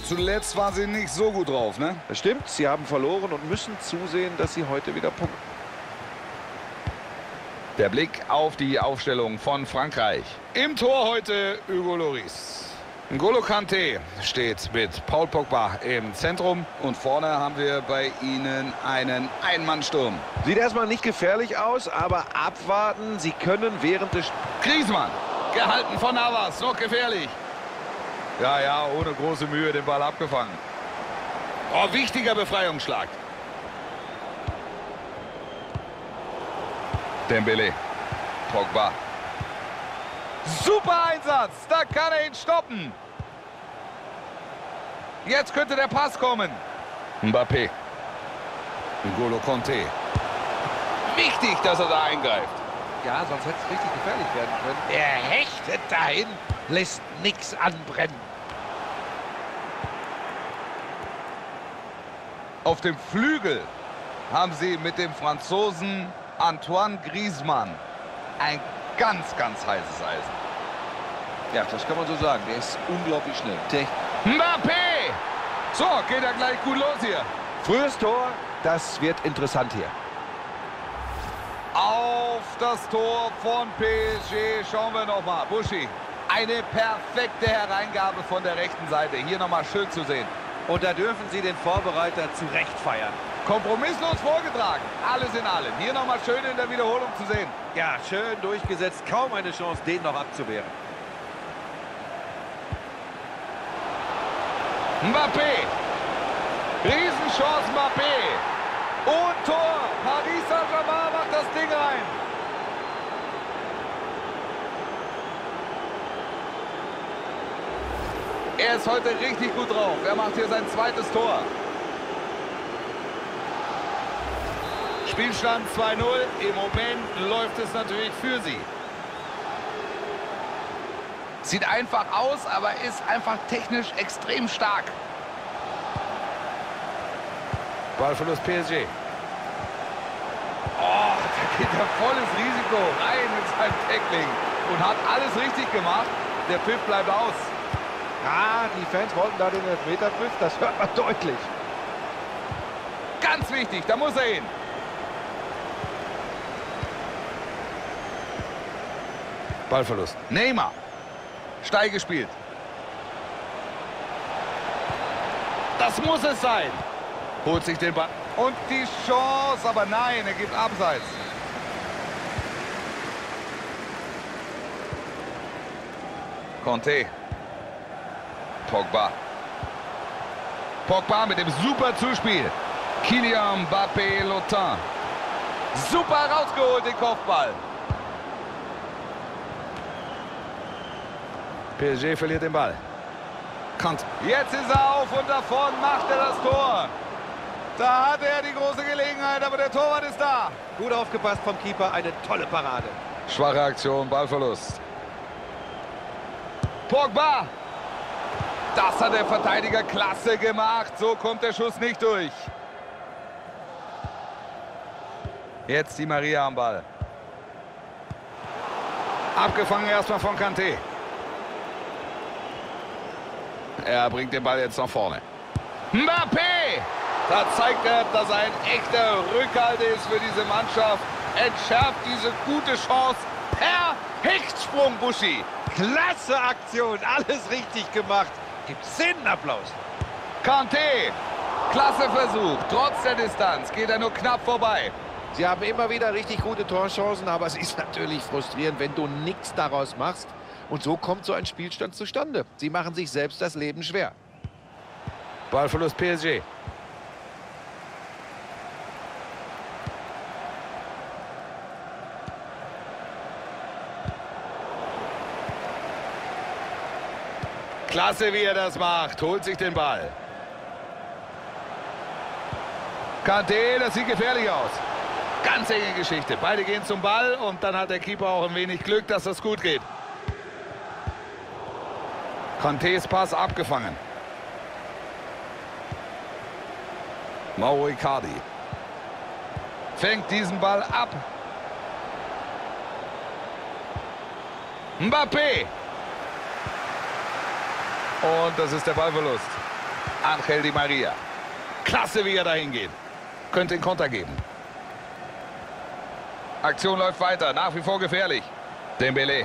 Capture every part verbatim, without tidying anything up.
zuletzt waren sie nicht so gut drauf, ne? Das stimmt, sie haben verloren und müssen zusehen, dass sie heute wieder punkten. Der Blick auf die Aufstellung von Frankreich. Im Tor heute Hugo Lloris. N'Golo Kanté steht mit Paul Pogba im Zentrum. Und vorne haben wir bei ihnen einen Einmannsturm. Sieht erstmal nicht gefährlich aus, aber abwarten. Sie können während des... Griezmann, gehalten von Navas, noch gefährlich. Ja, ja, ohne große Mühe den Ball abgefangen. Oh, wichtiger Befreiungsschlag. Dembélé, Pogba. Super Einsatz, da kann er ihn stoppen. Jetzt könnte der Pass kommen. Mbappé. N'Golo Kanté. Wichtig, dass er da eingreift. Ja, sonst hätte es richtig gefährlich werden können. Er hechtet dahin, lässt nichts anbrennen. Auf dem Flügel haben sie mit dem Franzosen Antoine Griezmann ein ganz, ganz heißes Eisen. Ja, das kann man so sagen. Der ist unglaublich schnell. Der Mbappé! So, geht er gleich gut los hier. Frühes Tor, das wird interessant hier. Auf das Tor von P S G schauen wir nochmal. Buschi, eine perfekte Hereingabe von der rechten Seite. Hier nochmal schön zu sehen. Und da dürfen Sie den Vorbereiter zu Recht feiern. Kompromisslos vorgetragen. Alles in allem. Hier nochmal schön in der Wiederholung zu sehen. Ja, schön durchgesetzt. Kaum eine Chance, den noch abzuwehren. Mbappé. Riesenchance Mbappé. Und Tor. Paris Saint-Germain macht das Ding rein. Er ist heute richtig gut drauf. Er macht hier sein zweites Tor. Spielstand zwei null. Im Moment läuft es natürlich für sie. Sieht einfach aus, aber ist einfach technisch extrem stark. Ballverlust P S G. Oh, da geht er volles Risiko rein mit seinem Tackling. Und hat alles richtig gemacht. Der Pfiff bleibt aus. Ja, die Fans wollten da den Elfmeterpfiff. Das hört man deutlich. Ganz wichtig, da muss er hin. Ballverlust. Neymar. Steil gespielt. Das muss es sein. Holt sich den Ball. Und die Chance, aber nein, er gibt abseits. Kanté. Pogba. Pogba mit dem super Zuspiel. Kylian Mbappé Lotin. Super rausgeholt, den Kopfball. P S G verliert den Ball. Kant. Jetzt ist er auf und davon macht er das Tor. Da hat er die große Gelegenheit, aber der Torwart ist da. Gut aufgepasst vom Keeper, eine tolle Parade. Schwache Aktion, Ballverlust. Pogba. Das hat der Verteidiger klasse gemacht. So kommt der Schuss nicht durch. Jetzt die Maria am Ball. Abgefangen erstmal von Kanté. Er bringt den Ball jetzt nach vorne. Mbappé! Da zeigt er, dass er ein echter Rückhalt ist für diese Mannschaft. Entschärft diese gute Chance per Hechtsprung, Buschi. Klasse Aktion, alles richtig gemacht. Gibt's einen Applaus. Kanté, klasse Versuch. Trotz der Distanz geht er nur knapp vorbei. Sie haben immer wieder richtig gute Torchancen, aber es ist natürlich frustrierend, wenn du nichts daraus machst. Und so kommt so ein Spielstand zustande. Sie machen sich selbst das Leben schwer. Ballverlust P S G. Klasse, wie er das macht. Holt sich den Ball. Kanté, das sieht gefährlich aus. Ganz enge Geschichte. Beide gehen zum Ball und dann hat der Keeper auch ein wenig Glück, dass das gut geht. Kantés Pass abgefangen. Mauro Icardi fängt diesen Ball ab. Mbappé. Und das ist der Ballverlust. Angel Di Maria. Klasse, wie er dahin geht. Könnte den Konter geben. Aktion läuft weiter, nach wie vor gefährlich. Dembélé.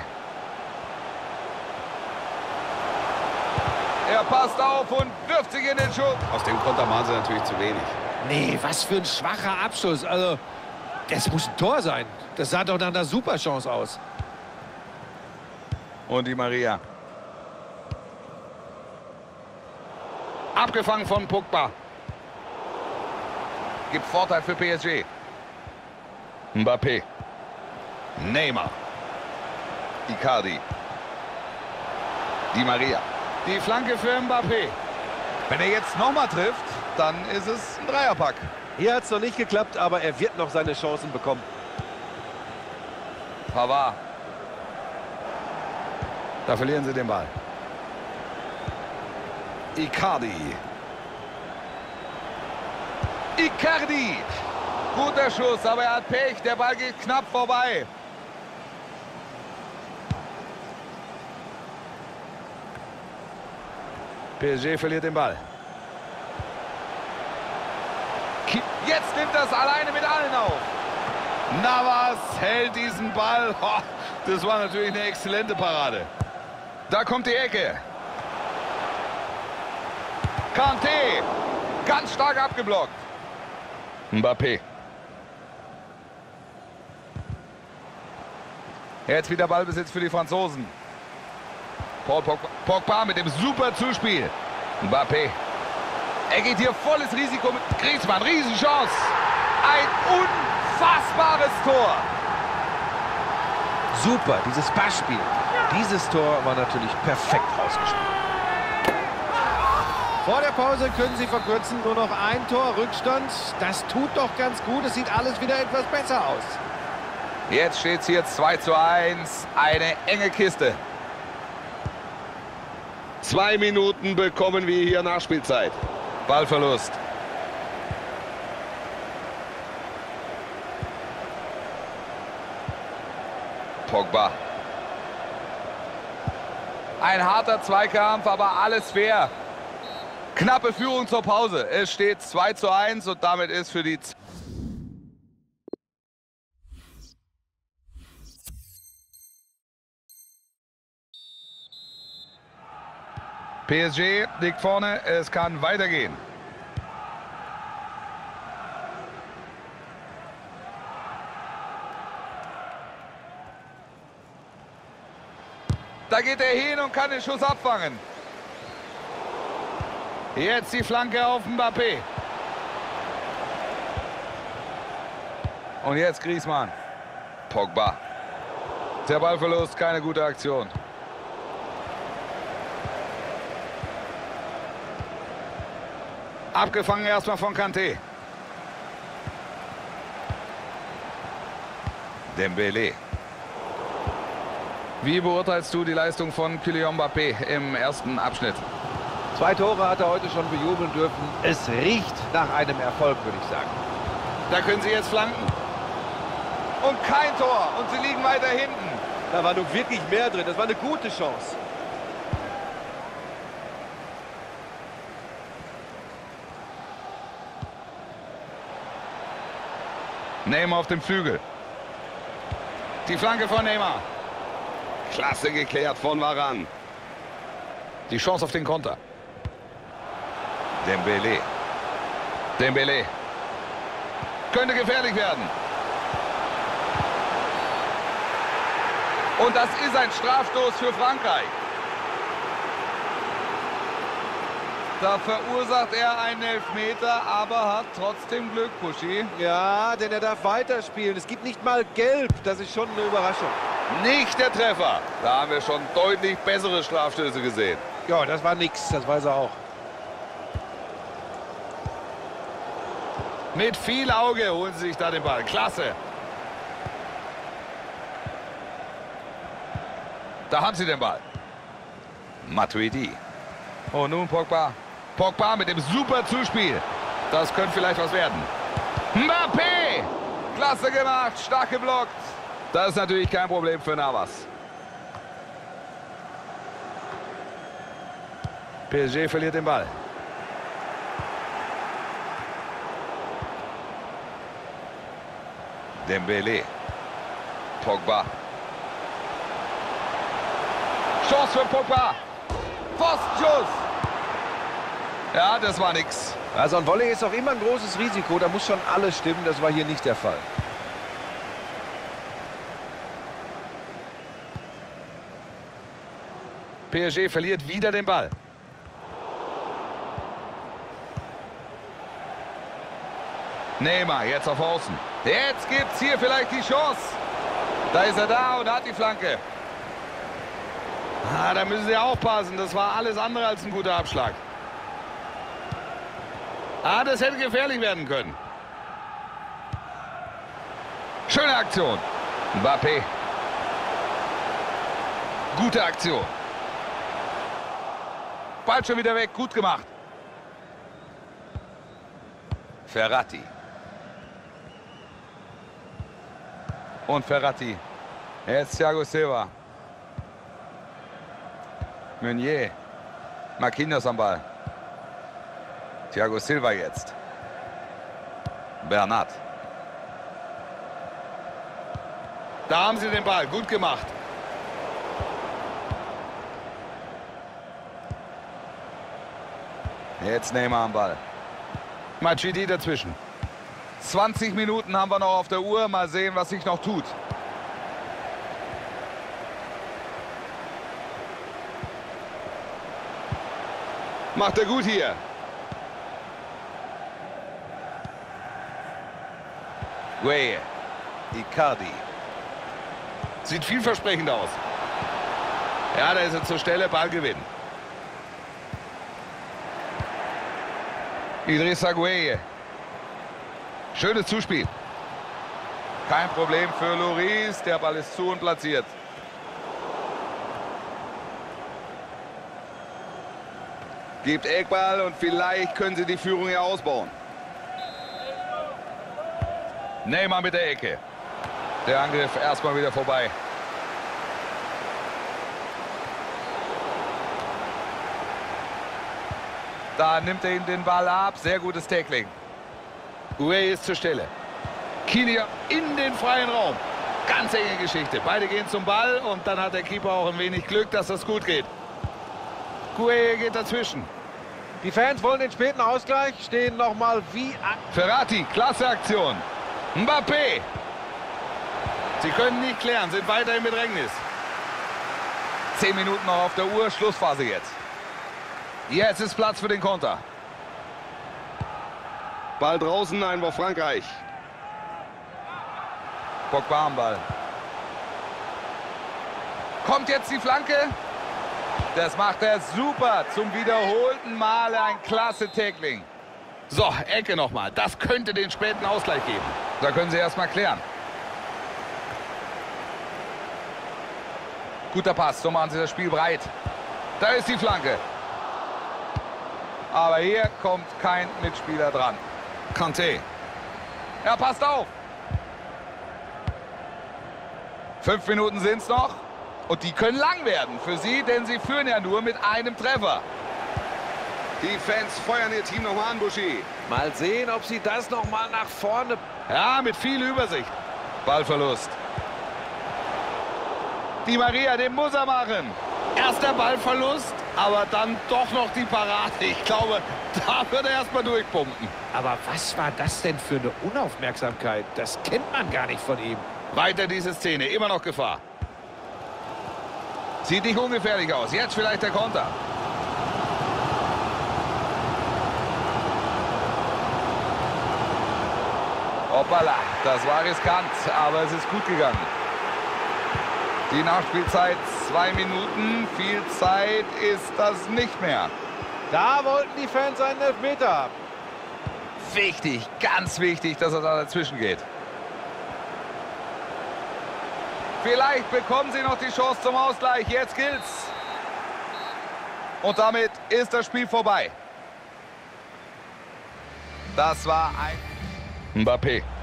Er passt auf und wirft sich in den Schuss. Aus dem Konter machen sie natürlich zu wenig. Nee, was für ein schwacher Abschluss. Also, das muss ein Tor sein. Das sah doch nach einer Superchance aus. Und Di Maria. Abgefangen von Pogba. Gibt Vorteil für P S G. Mbappé. Neymar. Icardi. Di Maria. Die Flanke für Mbappé. Wenn er jetzt nochmal trifft, dann ist es ein Dreierpack. Hier hat es noch nicht geklappt, aber er wird noch seine Chancen bekommen. Pavard. Da verlieren sie den Ball. Icardi. Icardi. Guter Schuss, aber er hat Pech. Der Ball geht knapp vorbei. P S G verliert den Ball. Jetzt nimmt das alleine mit allen auf. Navas hält diesen Ball. Oh, das war natürlich eine exzellente Parade. Da kommt die Ecke. Kanté. Ganz stark abgeblockt. Mbappé. Jetzt wieder Ballbesitz für die Franzosen. Paul Pogba, Pogba mit dem super Zuspiel. Mbappé. Er geht hier volles Risiko mit Griezmann. Riesenchance. Ein unfassbares Tor. Super, dieses Passspiel. Dieses Tor war natürlich perfekt rausgespielt. Vor der Pause können sie verkürzen. Nur noch ein Tor Rückstand. Das tut doch ganz gut. Es sieht alles wieder etwas besser aus. Jetzt steht es hier zwei zu eins. Eine enge Kiste. Zwei Minuten bekommen wir hier Nachspielzeit. Ballverlust. Pogba. Ein harter Zweikampf, aber alles fair. Knappe Führung zur Pause. Es steht zwei zu eins und damit ist für die... P S G liegt vorne, es kann weitergehen. Da geht er hin und kann den Schuss abfangen. Jetzt die Flanke auf Mbappé. Und jetzt Griezmann. Pogba. Der Ballverlust, keine gute Aktion. Abgefangen erstmal von Kanté. Dembélé. Wie beurteilst du die Leistung von Kylian Mbappé im ersten Abschnitt? Zwei Tore hat er heute schon bejubeln dürfen. Es riecht nach einem Erfolg, würde ich sagen. Da können sie jetzt flanken. Und kein Tor. Und sie liegen weiter hinten. Da war nun wirklich mehr drin. Das war eine gute Chance. Neymar auf dem Flügel. Die Flanke von Neymar. Klasse geklärt von Varane. Die Chance auf den Konter. Dembélé. Dembélé. Könnte gefährlich werden. Und das ist ein Strafstoß für Frankreich. Da verursacht er einen Elfmeter, aber hat trotzdem Glück, Buschi. Ja, denn er darf weiterspielen. Es gibt nicht mal Gelb. Das ist schon eine Überraschung. Nicht der Treffer. Da haben wir schon deutlich bessere Strafstöße gesehen. Ja, das war nix. Das weiß er auch. Mit viel Auge holen sie sich da den Ball. Klasse. Da haben sie den Ball. Matuidi. Oh, nun Pogba. Pogba mit dem super Zuspiel. Das könnte vielleicht was werden. Mbappé! Klasse gemacht, stark geblockt. Das ist natürlich kein Problem für Navas. P S G verliert den Ball. Dembélé. Pogba. Chance für Pogba. Pfostenschuss. Ja, das war nix. Also ein Volley ist auch immer ein großes Risiko. Da muss schon alles stimmen. Das war hier nicht der Fall. P S G verliert wieder den Ball. Neymar jetzt auf Außen. Jetzt gibt's hier vielleicht die Chance. Da ist er da und hat die Flanke. Ah, da müssen sie aufpassen. Das war alles andere als ein guter Abschlag. Ah, das hätte gefährlich werden können. Schöne Aktion. Mbappé. Gute Aktion. Ball schon wieder weg. Gut gemacht. Verratti. Und Verratti. Jetzt Thiago Silva. Meunier. Marquinhos am Ball. Thiago Silva jetzt. Bernat. Da haben sie den Ball. Gut gemacht. Jetzt Neymar am Ball. Matuidi dazwischen. zwanzig Minuten haben wir noch auf der Uhr. Mal sehen, was sich noch tut. Macht er gut hier. Gueye. Icardi. Sieht vielversprechend aus. Ja, da ist er zur Stelle. Ballgewinn. Idrissa Gueye. Schönes Zuspiel. Kein Problem für Lloris. Der Ball ist zu und platziert. Gibt Eckball und vielleicht können sie die Führung hier ausbauen. Neymar mit der Ecke. Der Angriff erstmal wieder vorbei. Da nimmt er ihm den Ball ab. Sehr gutes Tackling. Gueye ist zur Stelle. Kylian in den freien Raum. Ganz enge Geschichte. Beide gehen zum Ball und dann hat der Keeper auch ein wenig Glück, dass das gut geht. Gueye geht dazwischen. Die Fans wollen den späten Ausgleich, stehen nochmal wie an. Verratti, klasse Aktion. Mbappé. Sie können nicht klären, sind weiter im Bedrängnis. Zehn Minuten noch auf der Uhr, Schlussphase jetzt. Jetzt ist Platz für den Konter. Ball draußen, Einwurf Frankreich. Pogba am Ball. Kommt jetzt die Flanke. Das macht er super. Zum wiederholten Male ein klasse Tackling. So, Ecke nochmal. Das könnte den späten Ausgleich geben. Da können sie erstmal klären. Guter Pass, so machen sie das Spiel breit. Da ist die Flanke. Aber hier kommt kein Mitspieler dran. Kanté. Er passt auf. Fünf Minuten sind es noch. Und die können lang werden für sie, denn sie führen ja nur mit einem Treffer. Die Fans feuern ihr Team nochmal an, Buschi. Mal sehen, ob sie das nochmal nach vorne... Ja, mit viel Übersicht. Ballverlust. Di Maria, den muss er machen. Erster Ballverlust, aber dann doch noch die Parade. Ich glaube, da wird er erstmal durchpumpen. Aber was war das denn für eine Unaufmerksamkeit? Das kennt man gar nicht von ihm. Weiter diese Szene, immer noch Gefahr. Sieht nicht ungefährlich aus. Jetzt vielleicht der Konter. Hoppala, das war riskant, aber es ist gut gegangen. Die Nachspielzeit zwei Minuten. Viel Zeit ist das nicht mehr. Da wollten die Fans einen Elfmeter. Wichtig, ganz wichtig, dass er da dazwischen geht. Vielleicht bekommen sie noch die Chance zum Ausgleich. Jetzt gilt's. Und damit ist das Spiel vorbei. Das war ein... Mbappé.